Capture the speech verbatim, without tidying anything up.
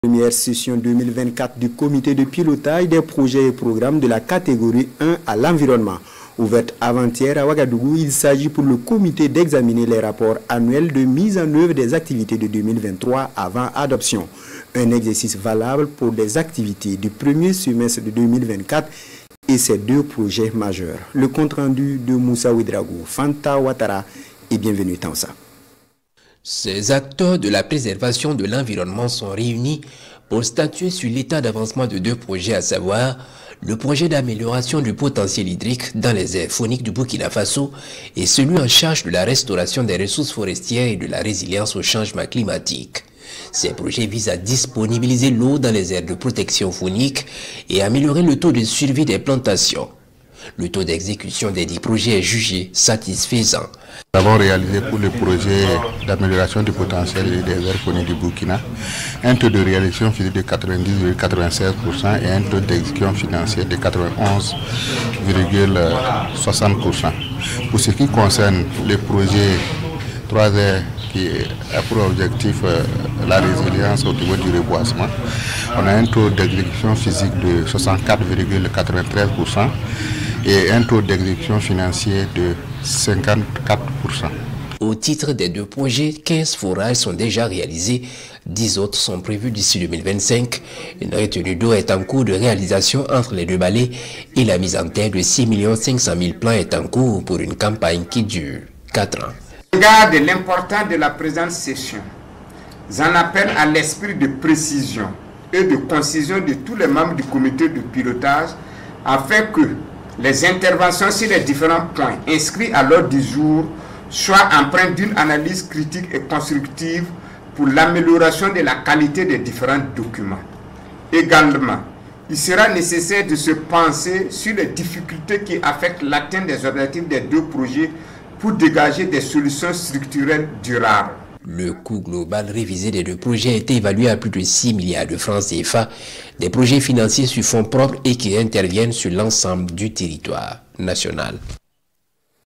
Première session deux mille vingt-quatre du comité de pilotage des projets et programmes de la catégorie un à l'environnement. Ouverte avant-hier à Ouagadougou, il s'agit pour le comité d'examiner les rapports annuels de mise en œuvre des activités de deux mille vingt-trois avant adoption. Un exercice valable pour des activités du premier semestre de deux mille vingt-quatre et ses deux projets majeurs. Le compte-rendu de Moussa Ouedraogo, Fanta Ouattara et bienvenue Tansa. Ces acteurs de la préservation de l'environnement sont réunis pour statuer sur l'état d'avancement de deux projets, à savoir le projet d'amélioration du potentiel hydrique dans les aires fauniques du Burkina Faso et celui en charge de la restauration des ressources forestières et de la résilience au changement climatique. Ces projets visent à disponibiliser l'eau dans les aires de protection faunique et améliorer le taux de survie des plantations. Le taux d'exécution des dix projets est jugé satisfaisant. Nous avons réalisé pour le projet d'amélioration du potentiel des aires fauniques du Burkina un taux de réalisation physique de quatre-vingt-dix virgule quatre-vingt-seize pour cent et un taux d'exécution financière de quatre-vingt-onze virgule soixante pour cent. Pour ce qui concerne le projet trois R qui a pour objectif euh, la résilience au niveau du reboisement, on a un taux d'exécution physique de soixante-quatre virgule quatre-vingt-treize pour cent et un taux d'exécution financier de cinquante-quatre pour cent. Au titre des deux projets, quinze forages sont déjà réalisés, dix autres sont prévus d'ici deux mille vingt-cinq. Une retenue d'eau est en cours de réalisation entre les deux balais et la mise en terre de six millions cinq cent mille plants est en cours pour une campagne qui dure quatre ans. Au regard de l'importance de la présente session, j'en appelle à l'esprit de précision et de concision de tous les membres du comité de pilotage afin que les interventions sur les différents points inscrits à l'ordre du jour soient empreintes d'une analyse critique et constructive pour l'amélioration de la qualité des différents documents. Également, il sera nécessaire de se pencher sur les difficultés qui affectent l'atteinte des objectifs des deux projets pour dégager des solutions structurelles durables. Le coût global révisé des deux projets a été évalué à plus de six milliards de francs C F A, des projets financiers sur fonds propres et qui interviennent sur l'ensemble du territoire national.